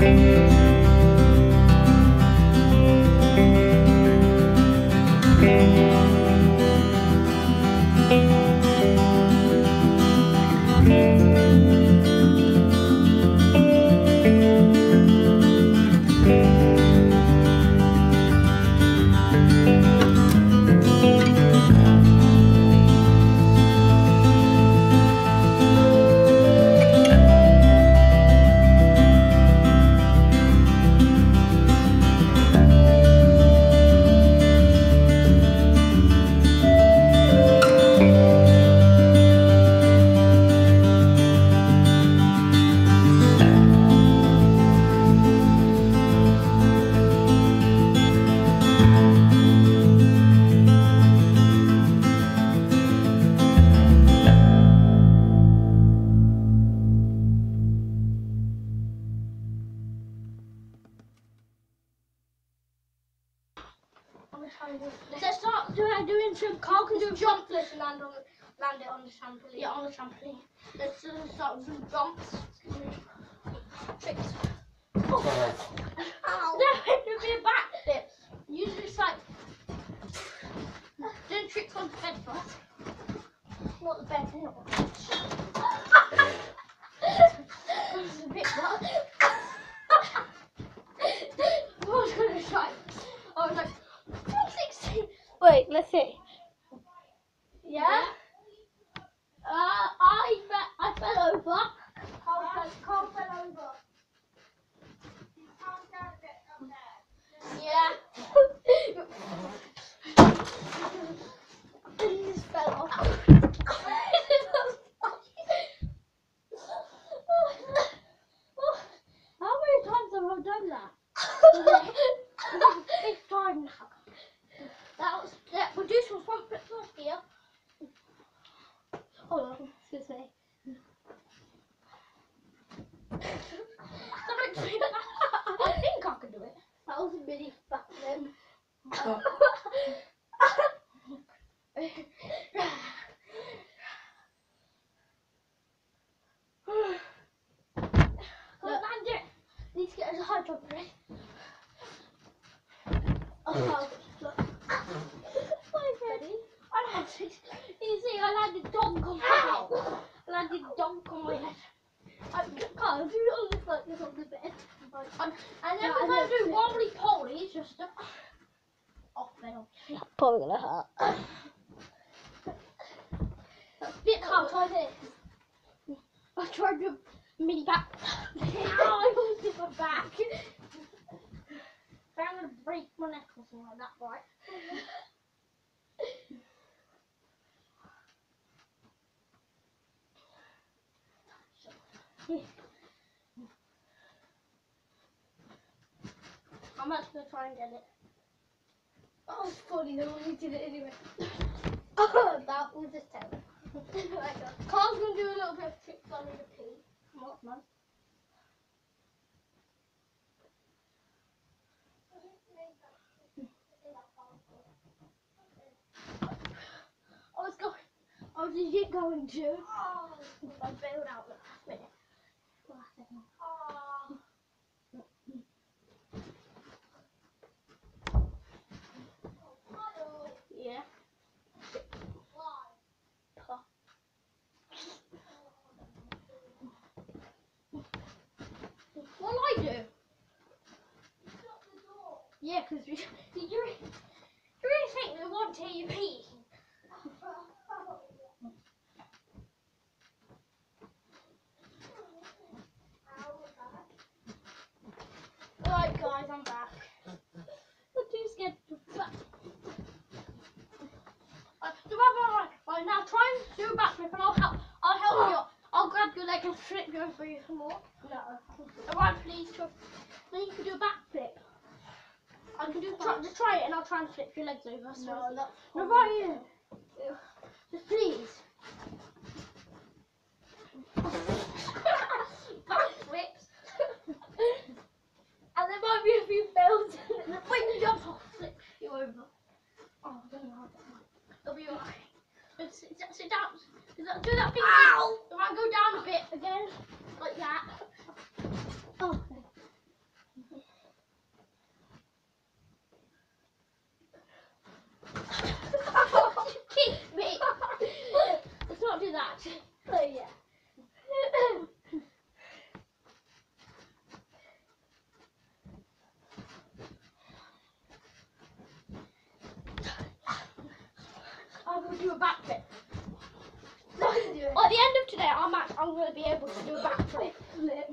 Let's start doing some. Carl can do a jump flip and land it on the trampoline. Yeah, on the trampoline. Let's start with some jumps. Tricks. Oh. Ow. There should be a back flip. Usually it's like doing tricks on the bed first. Not the bed, not the bed. That's a bit much. I was going to try. I was like, 16. Wait, let's see. Yeah? I fell over. Carl fell over. Yeah. He just fell off. How many times have I done that? Fifth time now. We'll do some front flips off here. Hold on, excuse me. I think I can do it. That was a mini back then. Look, land it. Need to get us a high jump, ready? Oh, look. Ready? You see, I landed donk on my head. I landed donk on my head. I can't do it on this like this on the bed. And then we're going to do wobbly poly, just off bed, obviously. Probably gonna hurt. Bit hard, try this. I tried to mini back. I almost hit my back. I'm gonna break my neck or something like that, right? I'm actually gonna try and get it. Oh, it's funny though when we did it anyway. Oh, that was just terrible. Carl's gonna do a little bit of tricks on the pee. What, man? I was legit going to. Oh, I bailed out the last minute. Yeah. What'll I do? Yeah, because you really think we want to hear you pee? Alright guys, I'm back. I'm too scared to back. Right, now try and do a backflip and I'll help you. I'll grab your leg and flip you over you some more. No. Alright, please. Then you can do a backflip. I can just try it and I'll try and flip your legs over. So no, right here. Just please. Backflips. And there might be a few fails. When you jump, I'll flip you over. Oh, I don't know. It'll be alright. Sit down. Do that thing. Ow! If I go down a bit again, like that. Oh. do a backflip. Let me do it. At the end of today, I'm going to be able to do a backflip.